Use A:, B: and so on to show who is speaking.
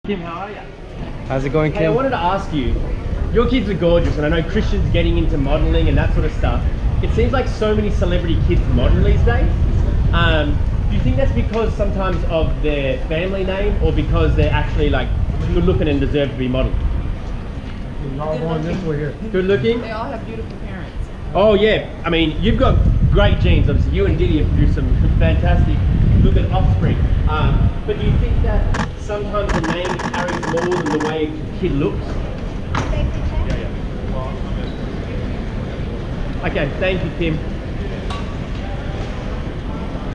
A: Kim, how are you?
B: How's it going, Kim?
A: Hey, I wanted to ask you, your kids are gorgeous, and I know Christian's getting into modelling and that sort of stuff. It seems like so many celebrity kids model these days. Do you think that's because sometimes of their family name, or because they're actually like good looking and deserve to be modelled?
C: All going this way here.
A: Good looking?
D: They all have beautiful parents.
A: Oh yeah, I mean, you've got great genes, obviously. You and Diddy have produced some fantastic looking offspring. But do you think that sometimes the name carries more than the way a kid looks? Okay, thank you, Kim.